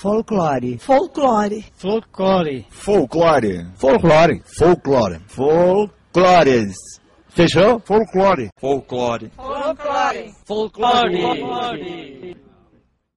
Folclore. Folclore. Folclore. Folclore. Folclore. Folclore. Folclores. Fechou? Folclore. Folclore. Folclore. Folclore.